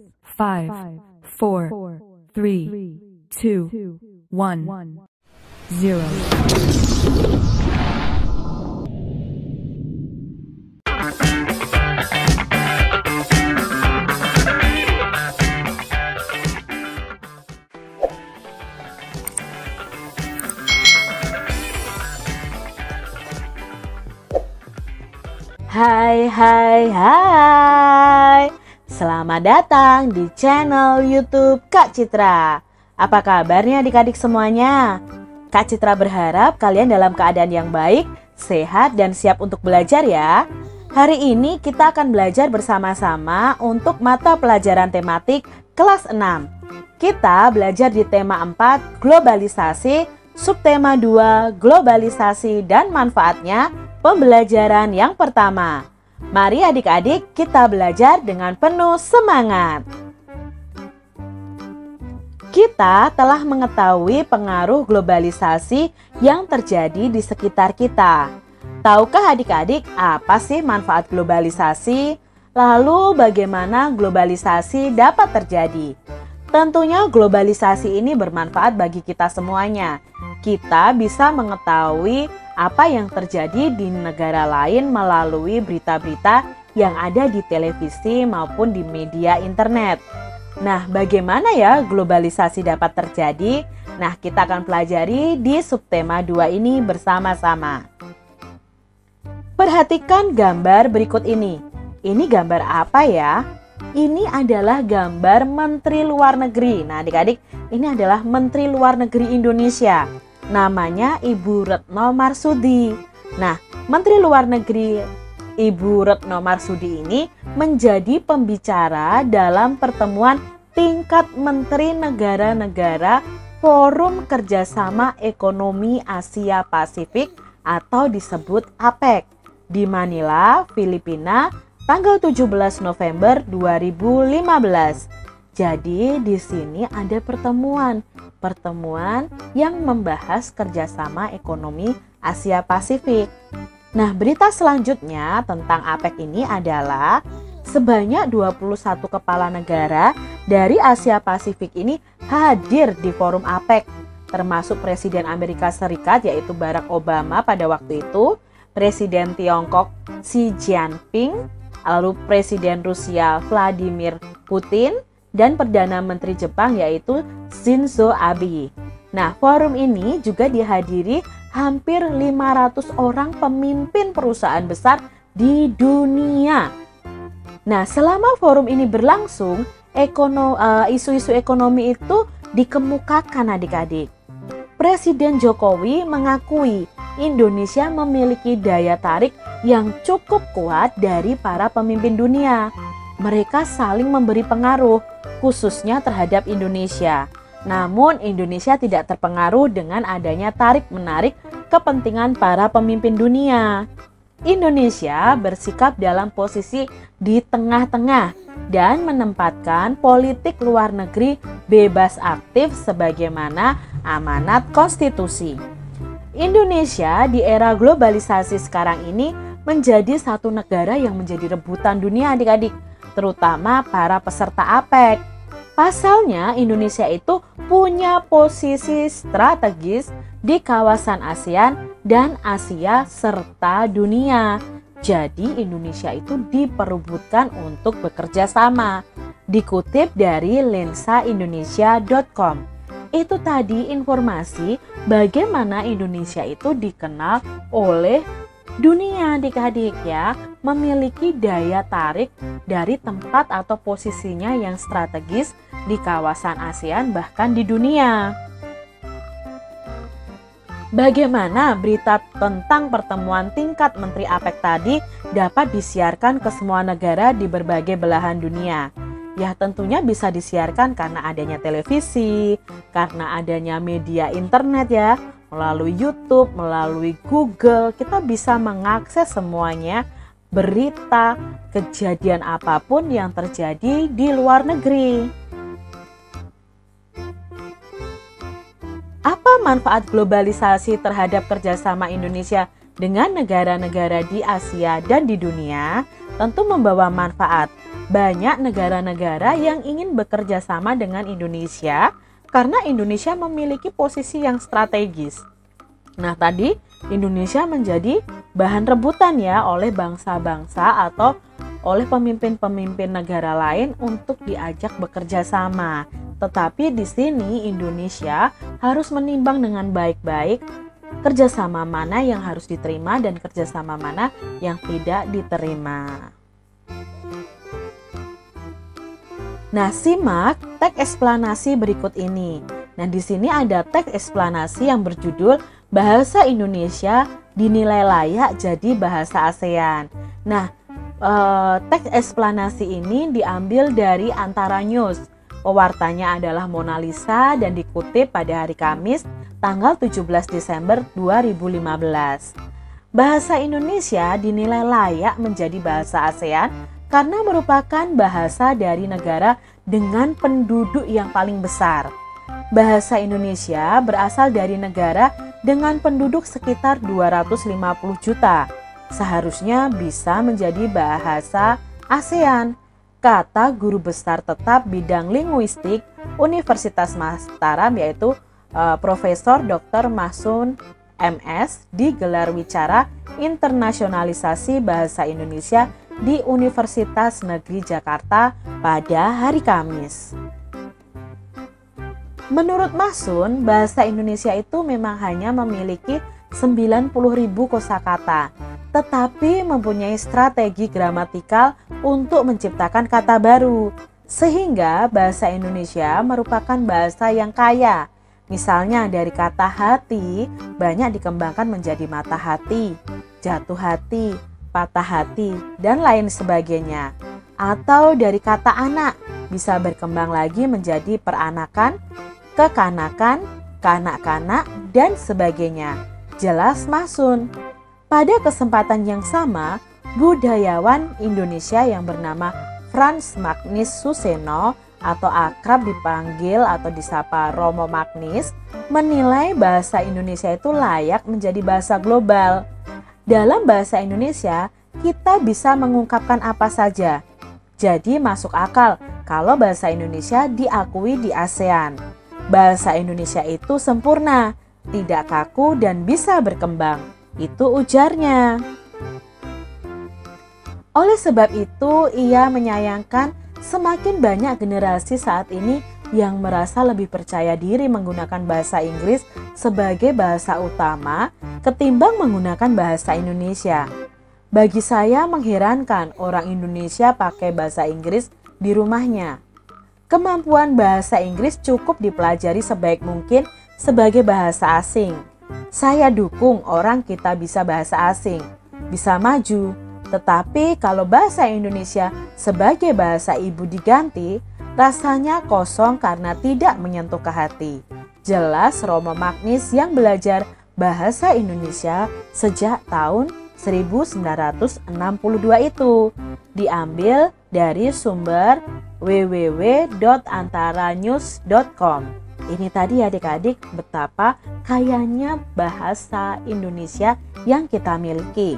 5, 4, 3, 2, 1, 0. Hai. Selamat datang di channel YouTube Kak Citra. Apa kabarnya adik-adik semuanya? Kak Citra berharap kalian dalam keadaan yang baik, sehat, dan siap untuk belajar ya. Hari ini kita akan belajar bersama-sama untuk mata pelajaran tematik kelas 6. Kita belajar di tema 4, globalisasi, subtema 2, globalisasi dan manfaatnya, pembelajaran yang pertama. Mari adik-adik kita belajar dengan penuh semangat. Kita telah mengetahui pengaruh globalisasi yang terjadi di sekitar kita. Tahukah adik-adik apa sih manfaat globalisasi? Lalu bagaimana globalisasi dapat terjadi? Tentunya globalisasi ini bermanfaat bagi kita semuanya. Kita bisa mengetahui apa yang terjadi di negara lain melalui berita-berita yang ada di televisi maupun di media internet. Nah, bagaimana ya globalisasi dapat terjadi? Nah, kita akan pelajari di subtema 2 ini bersama-sama. Perhatikan gambar berikut ini. Ini gambar apa ya? Ini adalah gambar Menteri Luar Negeri. Nah, adik-adik, ini adalah Menteri Luar Negeri Indonesia. Namanya Ibu Retno Marsudi. Nah, Menteri Luar Negeri Ibu Retno Marsudi ini menjadi pembicara dalam pertemuan tingkat menteri negara-negara Forum Kerjasama Ekonomi Asia Pasifik atau disebut APEC di Manila, Filipina, tanggal 17 November 2015. Jadi di sini ada pertemuan yang membahas kerjasama ekonomi Asia Pasifik. Nah, berita selanjutnya tentang APEC ini adalah sebanyak 21 kepala negara dari Asia Pasifik ini hadir di forum APEC, termasuk Presiden Amerika Serikat yaitu Barack Obama pada waktu itu, Presiden Tiongkok Xi Jinping, lalu Presiden Rusia Vladimir Putin, dan Perdana Menteri Jepang yaitu Shinzo Abe. Nah, forum ini juga dihadiri hampir 500 orang pemimpin perusahaan besar di dunia. Nah, selama forum ini berlangsung, isu-isu ekonomi itu dikemukakan adik-adik. Presiden Jokowi mengakui Indonesia memiliki daya tarik yang cukup kuat dari para pemimpin dunia. Mereka saling memberi pengaruh, khususnya terhadap Indonesia. Namun Indonesia tidak terpengaruh dengan adanya tarik-menarik kepentingan para pemimpin dunia. Indonesia bersikap dalam posisi di tengah-tengah dan menempatkan politik luar negeri bebas aktif sebagaimana amanat konstitusi. Indonesia di era globalisasi sekarang ini menjadi satu negara yang menjadi rebutan dunia adik-adik, terutama para peserta APEC. Pasalnya Indonesia itu punya posisi strategis di kawasan ASEAN dan Asia serta dunia. Jadi Indonesia itu diperebutkan untuk bekerja sama. Dikutip dari lensaindonesia.com. Itu tadi informasi bagaimana Indonesia itu dikenal oleh dunia adik-adik ya, memiliki daya tarik dari tempat atau posisinya yang strategis di kawasan ASEAN bahkan di dunia. Bagaimana berita tentang pertemuan tingkat Menteri APEC tadi dapat disiarkan ke semua negara di berbagai belahan dunia? Ya tentunya bisa disiarkan karena adanya televisi, karena adanya media internet ya, melalui YouTube, melalui Google, kita bisa mengakses semuanya, berita, kejadian apapun yang terjadi di luar negeri. Apa manfaat globalisasi terhadap kerjasama Indonesia dengan negara-negara di Asia dan di dunia? Tentu membawa manfaat. banyak negara-negara yang ingin bekerja sama dengan Indonesia karena Indonesia memiliki posisi yang strategis. Nah, tadi Indonesia menjadi bahan rebutan ya oleh bangsa-bangsa atau oleh pemimpin-pemimpin negara lain untuk diajak bekerja sama. Tetapi di sini Indonesia harus menimbang dengan baik-baik kerjasama mana yang harus diterima dan kerjasama mana yang tidak diterima. Nah, simak teks eksplanasi berikut ini. Nah, di sini ada teks eksplanasi yang berjudul Bahasa Indonesia dinilai layak jadi bahasa ASEAN. Nah, teks eksplanasi ini diambil dari Antara News. Pewartanya adalah Mona Lisa dan dikutip pada hari Kamis tanggal 17 Desember 2015. Bahasa Indonesia dinilai layak menjadi bahasa ASEAN karena merupakan bahasa dari negara dengan penduduk yang paling besar. Bahasa Indonesia berasal dari negara dengan penduduk sekitar 250 juta. Seharusnya bisa menjadi bahasa ASEAN, kata Guru Besar Tetap Bidang Linguistik Universitas Mataram yaitu Profesor Dr. Mahsun MS di gelar wicara internasionalisasi bahasa Indonesia di Universitas Negeri Jakarta pada hari Kamis. Menurut Mahsun, bahasa Indonesia itu memang hanya memiliki 90.000 kosakata, tetapi mempunyai strategi gramatikal untuk menciptakan kata baru, sehingga bahasa Indonesia merupakan bahasa yang kaya. Misalnya dari kata hati banyak dikembangkan menjadi mata hati, jatuh hati, patah hati, dan lain sebagainya. Atau dari kata anak bisa berkembang lagi menjadi peranakan, kekanakan, kanak-kanak, dan sebagainya. Jelas Mahsun. Pada kesempatan yang sama, budayawan Indonesia yang bernama Frans Magnus Suseno atau akrab dipanggil atau disapa Romo Magnis menilai bahasa Indonesia itu layak menjadi bahasa global. Dalam bahasa Indonesia, kita bisa mengungkapkan apa saja. Jadi masuk akal kalau bahasa Indonesia diakui di ASEAN. Bahasa Indonesia itu sempurna, tidak kaku dan bisa berkembang. Itu ujarnya. Oleh sebab itu, ia menyayangkan semakin banyak generasi saat ini yang merasa lebih percaya diri menggunakan bahasa Inggris sebagai bahasa utama ketimbang menggunakan bahasa Indonesia. Bagi saya mengherankan orang Indonesia pakai bahasa Inggris di rumahnya. Kemampuan bahasa Inggris cukup dipelajari sebaik mungkin sebagai bahasa asing. Saya dukung orang kita bisa bahasa asing, bisa maju. Tetapi kalau bahasa Indonesia sebagai bahasa ibu diganti, rasanya kosong karena tidak menyentuh ke hati. Jelas Romo Magnis yang belajar bahasa Indonesia sejak tahun 1962 itu. Diambil dari sumber www.antaranews.com. Ini tadi adik-adik betapa kayanya bahasa Indonesia yang kita miliki.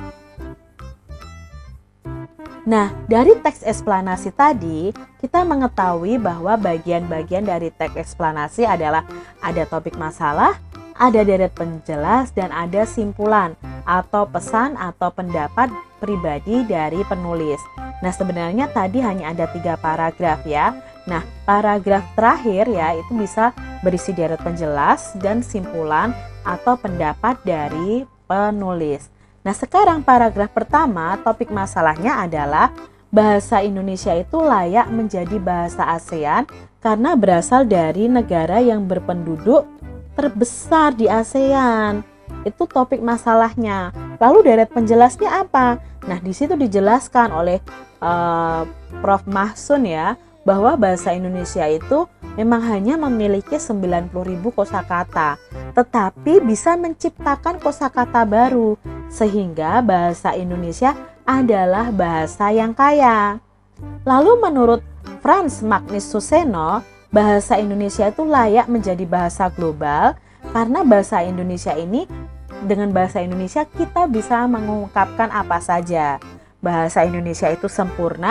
Nah, dari teks eksplanasi tadi, kita mengetahui bahwa bagian-bagian dari teks eksplanasi adalah ada topik masalah, ada deret penjelas, dan ada simpulan atau pesan atau pendapat pribadi dari penulis. Nah, sebenarnya tadi hanya ada 3 paragraf ya. Nah, paragraf terakhir ya itu bisa berisi deret penjelas dan simpulan atau pendapat dari penulis. Nah, sekarang paragraf pertama, topik masalahnya adalah bahasa Indonesia itu layak menjadi bahasa ASEAN karena berasal dari negara yang berpenduduk terbesar di ASEAN. Itu topik masalahnya. Lalu deret penjelasnya apa? Nah, di situ dijelaskan oleh Prof. Mahsun ya, bahwa bahasa Indonesia itu memang hanya memiliki 90.000 kosakata, tetapi bisa menciptakan kosakata baru, sehingga bahasa Indonesia adalah bahasa yang kaya. Lalu menurut Frans Magnus Suseno, bahasa Indonesia itu layak menjadi bahasa global karena bahasa Indonesia ini, dengan bahasa Indonesia kita bisa mengungkapkan apa saja. Bahasa Indonesia itu sempurna,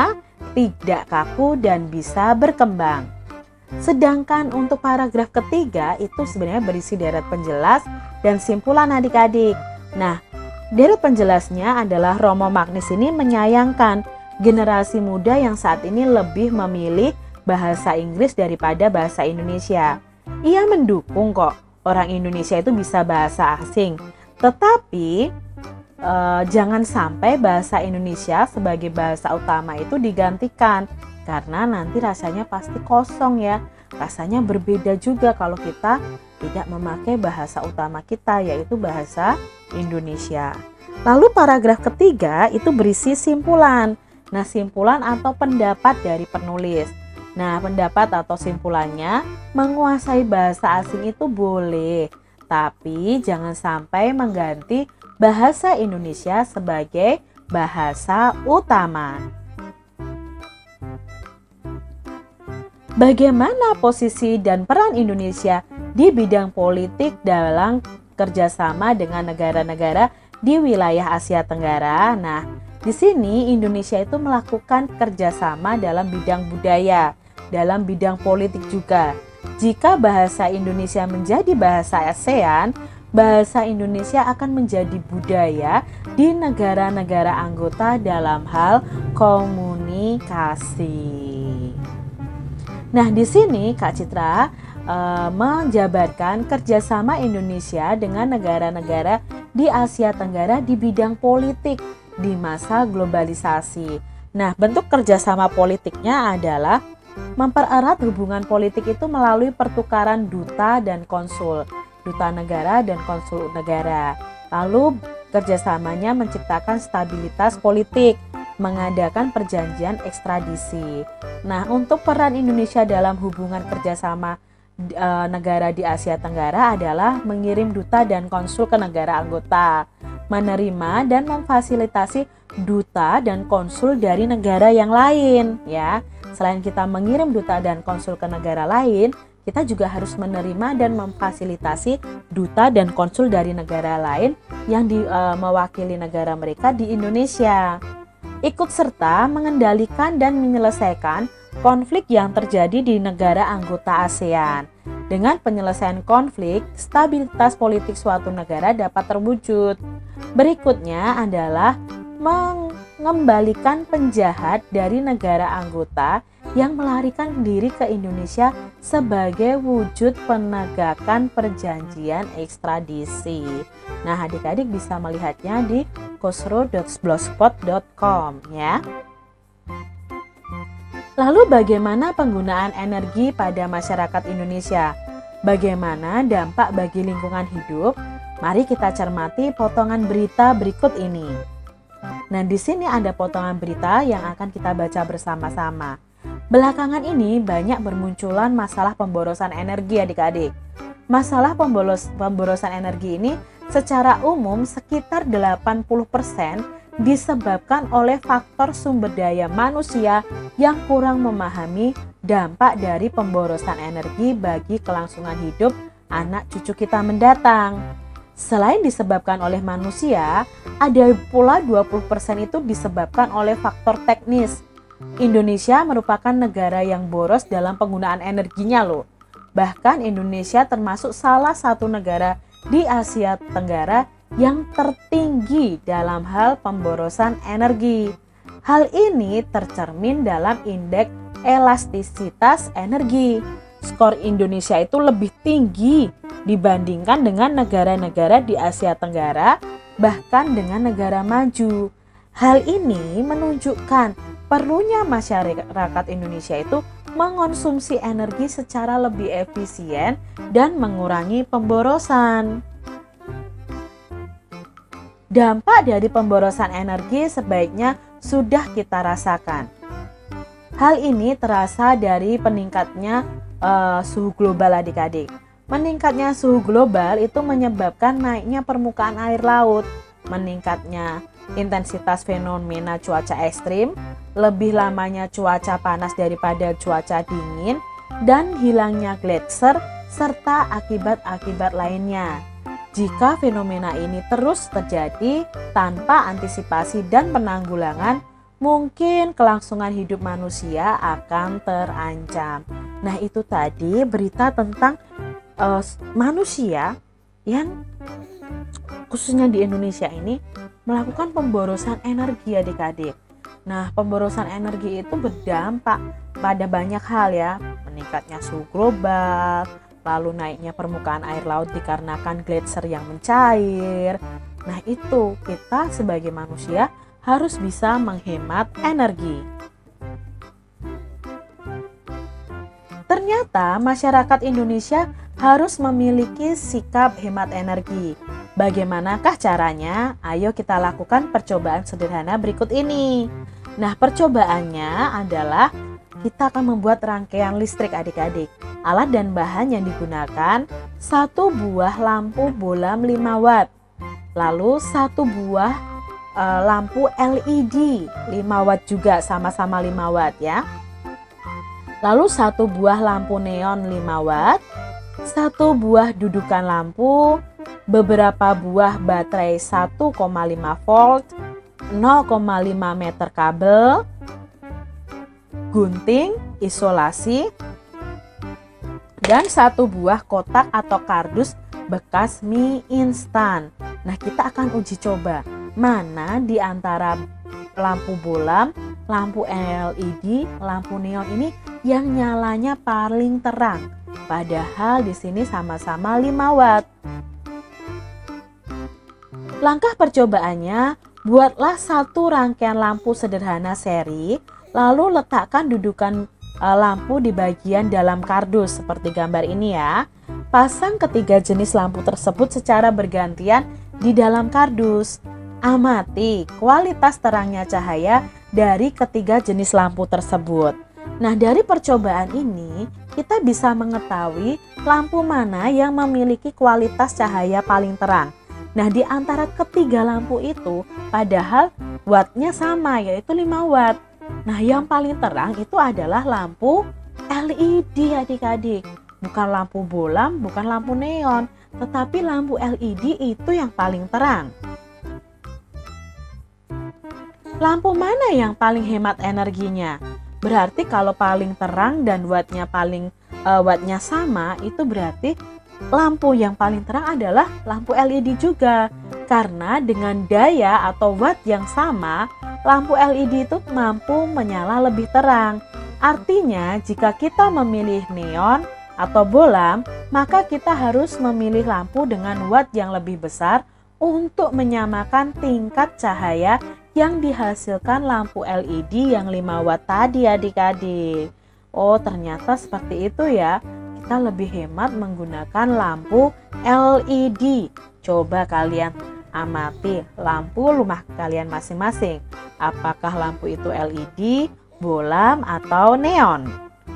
tidak kaku dan bisa berkembang. Sedangkan untuk paragraf ketiga itu sebenarnya berisi deret penjelas dan simpulan adik-adik. Nah, deret penjelasnya adalah Romo Magnis ini menyayangkan generasi muda yang saat ini lebih memilih bahasa Inggris daripada bahasa Indonesia. Ia mendukung kok orang Indonesia itu bisa bahasa asing, tetapi jangan sampai bahasa Indonesia sebagai bahasa utama itu digantikan, karena nanti rasanya pasti kosong ya. Rasanya berbeda juga kalau kita tidak memakai bahasa utama kita, yaitu bahasa Indonesia. Lalu paragraf ketiga itu berisi simpulan. Nah, simpulan atau pendapat dari penulis. Nah, pendapat atau simpulannya, menguasai bahasa asing itu boleh, tapi jangan sampai mengganti bahasa Indonesia sebagai bahasa utama. Bagaimana posisi dan peran Indonesia di bidang politik dalam kerjasama dengan negara-negara di wilayah Asia Tenggara? Nah, di sini Indonesia itu melakukan kerjasama dalam bidang budaya, dalam bidang politik juga. Jika bahasa Indonesia menjadi bahasa ASEAN, bahasa Indonesia akan menjadi budaya di negara-negara anggota dalam hal komunikasi. Nah, di sini Kak Citra menjabarkan kerjasama Indonesia dengan negara-negara di Asia Tenggara di bidang politik di masa globalisasi. Nah, bentuk kerjasama politiknya adalah mempererat hubungan politik itu melalui pertukaran duta dan konsul, duta negara dan konsul negara. Lalu kerjasamanya menciptakan stabilitas politik, mengadakan perjanjian ekstradisi. Nah, untuk peran Indonesia dalam hubungan kerjasama negara di Asia Tenggara adalah mengirim duta dan konsul ke negara anggota, menerima dan memfasilitasi duta dan konsul dari negara yang lain ya. Selain kita mengirim duta dan konsul ke negara lain, kita juga harus menerima dan memfasilitasi duta dan konsul dari negara lain yang mewakili negara mereka di Indonesia. Ikut serta mengendalikan dan menyelesaikan konflik yang terjadi di negara anggota ASEAN. Dengan penyelesaian konflik, stabilitas politik suatu negara dapat terwujud. Berikutnya adalah mengembalikan penjahat dari negara anggota yang melarikan diri ke Indonesia sebagai wujud penegakan perjanjian ekstradisi. Nah, adik-adik bisa melihatnya di kosro.blogspot.com ya. Lalu bagaimana penggunaan energi pada masyarakat Indonesia? Bagaimana dampak bagi lingkungan hidup? Mari kita cermati potongan berita berikut ini. Nah, di sini ada potongan berita yang akan kita baca bersama-sama. Belakangan ini banyak bermunculan masalah pemborosan energi adik-adik. Masalah pemborosan energi ini secara umum sekitar 80% disebabkan oleh faktor sumber daya manusia yang kurang memahami dampak dari pemborosan energi bagi kelangsungan hidup anak cucu kita mendatang. Selain disebabkan oleh manusia, ada pula 20% itu disebabkan oleh faktor teknis. Indonesia merupakan negara yang boros dalam penggunaan energinya loh. Bahkan Indonesia termasuk salah satu negara di Asia Tenggara yang tertinggi dalam hal pemborosan energi. Hal ini tercermin dalam indeks elastisitas energi. Skor Indonesia itu lebih tinggi dibandingkan dengan negara-negara di Asia Tenggara, bahkan dengan negara maju. Hal ini menunjukkan perlunya masyarakat Indonesia itu mengonsumsi energi secara lebih efisien dan mengurangi pemborosan. Dampak dari pemborosan energi sebaiknya sudah kita rasakan. Hal ini terasa dari peningkatnya suhu global adik-adik. Meningkatnya suhu global itu menyebabkan naiknya permukaan air laut, meningkatnya intensitas fenomena cuaca ekstrim, lebih lamanya cuaca panas daripada cuaca dingin, dan hilangnya gletser serta akibat-akibat lainnya. Jika fenomena ini terus terjadi tanpa antisipasi dan penanggulangan, mungkin kelangsungan hidup manusia akan terancam. Nah, itu tadi berita tentang manusia yang khususnya di Indonesia ini melakukan pemborosan energi adik-adik. Nah, pemborosan energi itu berdampak pada banyak hal ya, meningkatnya suhu global, lalu naiknya permukaan air laut dikarenakan gletser yang mencair. Nah, itu kita sebagai manusia harus bisa menghemat energi. Ternyata masyarakat Indonesia harus memiliki sikap hemat energi. Bagaimanakah caranya? Ayo kita lakukan percobaan sederhana berikut ini. Nah, percobaannya adalah kita akan membuat rangkaian listrik adik-adik. Alat dan bahan yang digunakan 1 buah lampu bolam 5 watt. Lalu 1 buah lampu LED 5 watt juga, sama-sama 5 watt ya. Lalu 1 buah lampu neon 5 watt, 1 buah dudukan lampu, beberapa buah baterai 1,5 volt, 0,5 meter kabel, gunting, isolasi, dan 1 buah kotak atau kardus bekas mie instan. Nah, kita akan uji coba mana di antara lampu bolam, lampu LED, lampu neon ini yang nyalanya paling terang. Padahal di sini sama-sama 5 watt. Langkah percobaannya, buatlah 1 rangkaian lampu sederhana seri, lalu letakkan dudukan lampu di bagian dalam kardus seperti gambar ini ya. Pasang ketiga jenis lampu tersebut secara bergantian di dalam kardus. Amati kualitas terangnya cahaya dari ketiga jenis lampu tersebut. Nah, dari percobaan ini kita bisa mengetahui lampu mana yang memiliki kualitas cahaya paling terang. Nah, di antara ketiga lampu itu padahal wattnya sama, yaitu 5 watt. Nah, yang paling terang itu adalah lampu LED adik-adik. Bukan lampu bolam, bukan lampu neon, tetapi lampu LED itu yang paling terang. Lampu mana yang paling hemat energinya? Berarti kalau paling terang dan wattnya sama, itu berarti lampu yang paling terang adalah lampu LED juga. Karena dengan daya atau watt yang sama, lampu LED itu mampu menyala lebih terang. Artinya, jika kita memilih neon atau bolam, maka kita harus memilih lampu dengan watt yang lebih besar untuk menyamakan tingkat cahaya yang dihasilkan lampu LED yang 5 watt tadi adik-adik. Oh, ternyata seperti itu ya. Kita lebih hemat menggunakan lampu LED. Coba kalian amati lampu rumah kalian masing-masing. Apakah lampu itu LED, bolam, atau neon?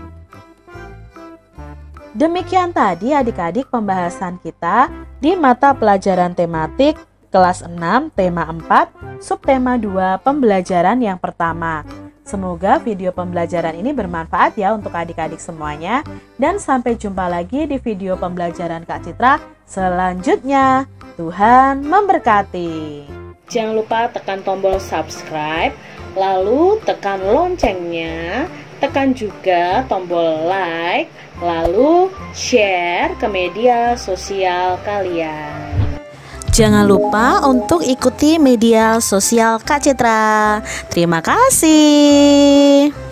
Demikian tadi adik-adik pembahasan kita di mata pelajaran tematik kelas 6 tema 4 subtema 2 pembelajaran yang pertama. Semoga video pembelajaran ini bermanfaat ya untuk adik-adik semuanya, dan sampai jumpa lagi di video pembelajaran Kak Citra selanjutnya. Tuhan memberkati. Jangan lupa tekan tombol subscribe, lalu tekan loncengnya, tekan juga tombol like, lalu share ke media sosial kalian. Jangan lupa untuk ikuti media sosial Kak Citra. Terima kasih.